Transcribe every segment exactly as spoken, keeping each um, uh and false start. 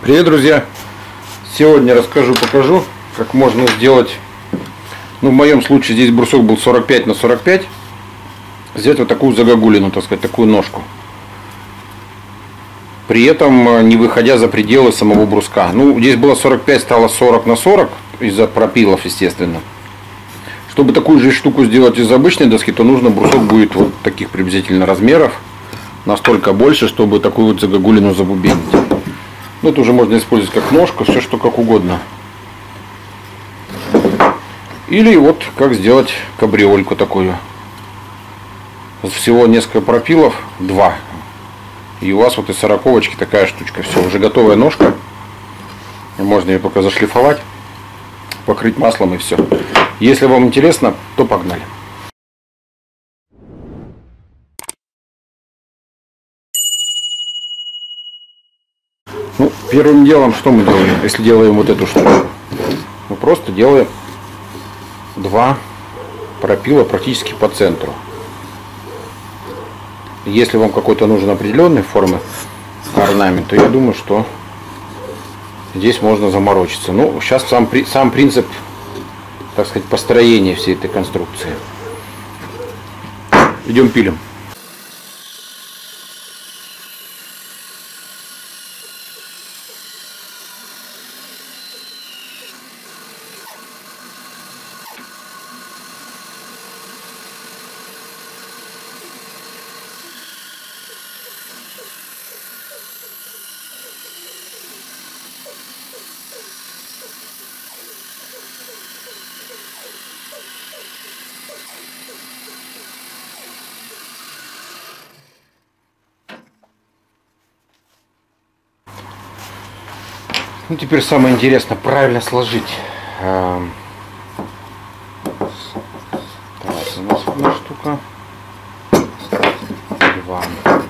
Привет, друзья! Сегодня расскажу, покажу, как можно сделать, ну в моем случае здесь брусок был сорок пять на сорок пять, сделать вот такую загогулину, так сказать, такую ножку. При этом не выходя за пределы самого бруска. Ну, здесь было сорок пять, стало сорок на сорок, из-за пропилов, естественно. Чтобы такую же штуку сделать из обычной доски, то нужно брусок будет вот таких приблизительно размеров, настолько больше, чтобы такую вот загогулину забубенить. Ну, это уже можно использовать как ножку, все что как угодно. Или вот как сделать кабриольку такую. Всего несколько пропилов, два. И у вас вот из сороковочки такая штучка. Все, уже готовая ножка. Можно ее только зашлифовать, покрыть маслом и все. Если вам интересно, то погнали. Ну, первым делом, что мы делаем, если делаем вот эту штуку? Мы просто делаем два пропила практически по центру. Если вам какой-то нужен определенной формы орнамент, то я думаю, что здесь можно заморочиться. Ну, сейчас сам, сам принцип, так сказать, построения всей этой конструкции. Идем пилим. Ну, теперь самое интересное, правильно сложить. Так, у нас одна штука. Два.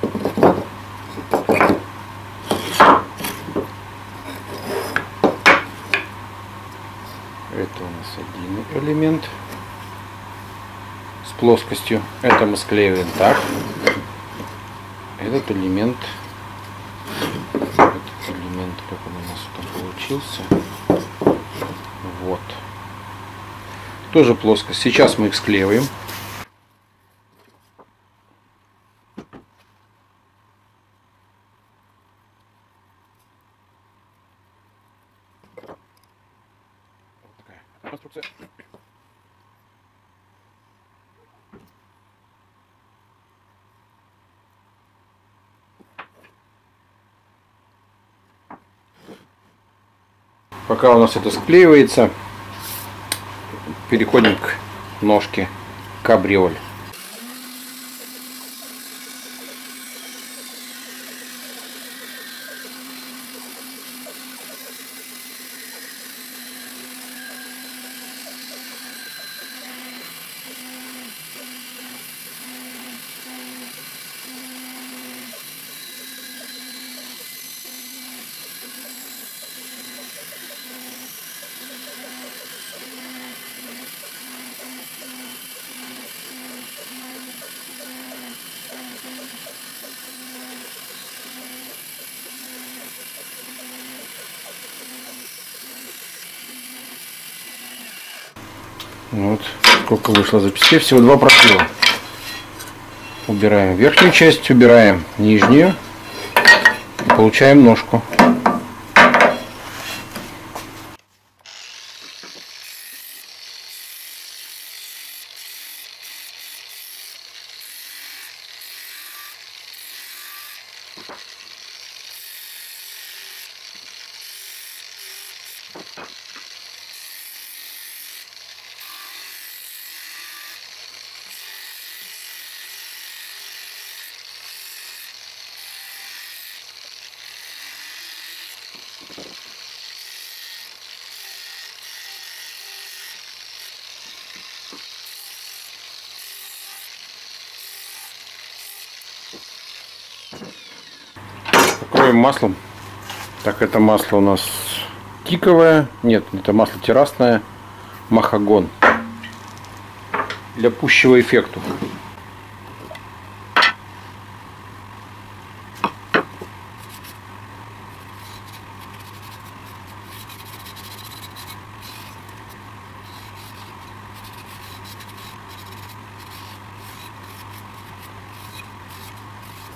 Это у нас один элемент с плоскостью. Это мы склеиваем так. Этот элемент. Элемент, как он у нас там получился. Вот. Тоже плоскость. Сейчас мы их склеиваем. Вот такая конструкция. Пока у нас это склеивается, переходим к ножке кабриоль. Вот сколько вышло записи. Всего два пропила. Убираем верхнюю часть, убираем нижнюю. И получаем ножку. Покроем маслом. Так, это масло у нас тиковое. Нет, это масло террасное. Махагон. Для пущего эффекта.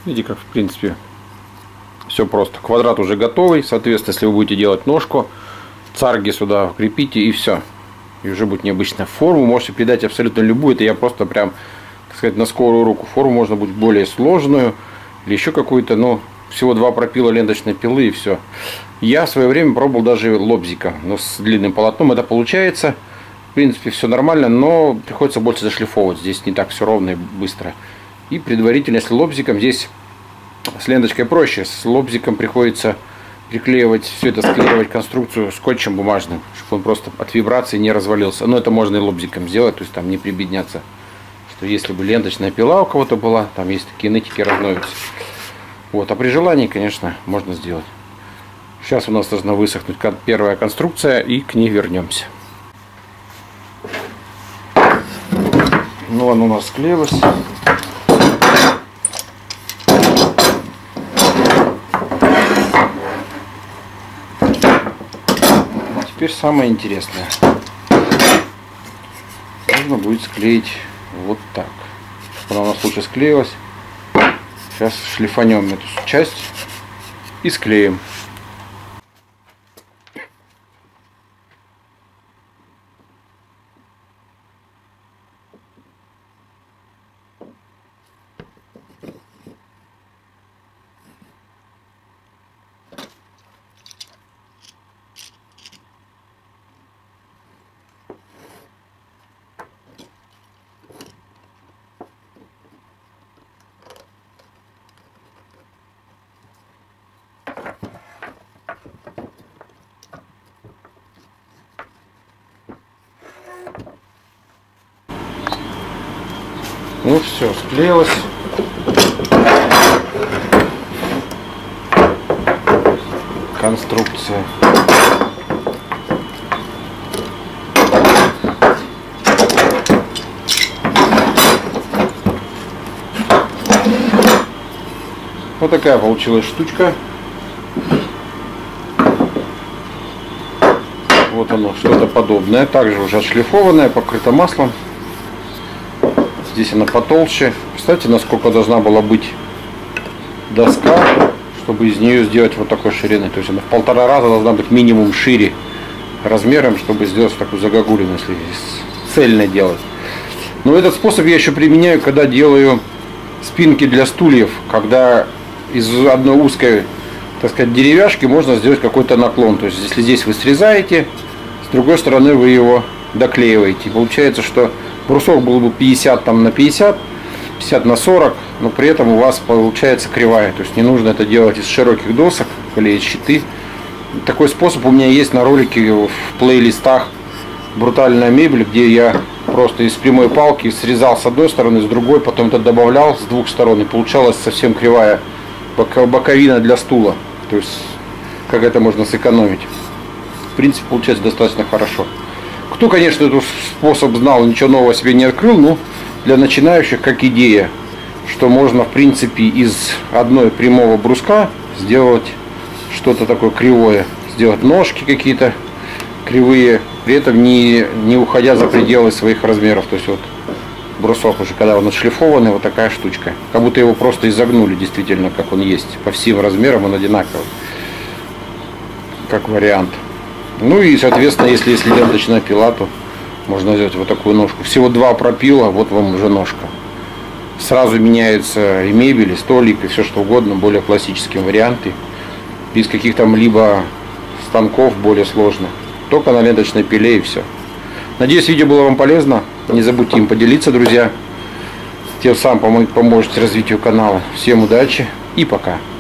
Видите, как в принципе все просто. Квадрат уже готовый. Соответственно, если вы будете делать ножку, царги сюда крепите и все. И уже будет необычная форма. Можете придать абсолютно любую. Это я просто прям, так сказать, на скорую руку. Форму можно будет более сложную или еще какую-то. Но всего два пропила ленточной пилы и все. Я в свое время пробовал даже лобзиком, но с длинным полотном это получается. В принципе, все нормально, но приходится больше зашлифовывать. Здесь не так все ровно и быстро. И предварительно, если лобзиком, здесь с ленточкой проще. С лобзиком приходится приклеивать, все это склеивать конструкцию скотчем бумажным, чтобы он просто от вибрации не развалился. Но это можно и лобзиком сделать, то есть там не прибедняться. Что если бы ленточная пила у кого-то была, там есть такие нытики, разновятся. Вот, а при желании, конечно, можно сделать. Сейчас у нас должна высохнуть первая конструкция, и к ней вернемся. Ну, оно у нас склеилось. Теперь самое интересное. Нужно будет склеить вот так. Она у нас лучше склеилась. Сейчас шлифанем эту часть и склеим. Ну все, склеилось. Конструкция. Вот такая получилась штучка. Вот оно, что-то подобное. Также уже отшлифованное, покрыто маслом. Здесь она потолще. Представьте, насколько должна была быть доска, чтобы из нее сделать вот такой ширины. То есть она в полтора раза должна быть минимум шире размером, чтобы сделать такую загогулину, если цельно делать. Но этот способ я еще применяю, когда делаю спинки для стульев. Когда из одной узкой, так сказать, деревяшки можно сделать какой-то наклон. То есть если здесь вы срезаете, с другой стороны вы его доклеиваете. И получается, что брусок был бы пятьдесят там, на пятьдесят, пятьдесят на сорок, но при этом у вас получается кривая. То есть не нужно это делать из широких досок, клеить щиты. Такой способ у меня есть на ролике в плейлистах «Брутальная мебель», где я просто из прямой палки срезал с одной стороны, с другой, потом это добавлял с двух сторон, и получалась совсем кривая боковина для стула. То есть как это можно сэкономить. В принципе, получается достаточно хорошо. Кто, конечно, этот способ знал, ничего нового себе не открыл, но для начинающих как идея, что можно, в принципе, из одной прямого бруска сделать что-то такое кривое, сделать ножки какие-то кривые, при этом не, не уходя за пределы своих размеров. То есть вот брусок уже, когда он отшлифованный, вот такая штучка. Как будто его просто изогнули, действительно, как он есть. По всем размерам он одинаковый, как вариант. Ну и, соответственно, если, если ленточная пила, то можно сделать вот такую ножку. Всего два пропила, вот вам уже ножка. Сразу меняется и мебель, и столик, и все что угодно, более классические варианты. Без каких-то либо станков более сложных. Только на ленточной пиле и все. Надеюсь, видео было вам полезно. Не забудьте им поделиться, друзья. Тем самым поможете развитию канала. Всем удачи и пока.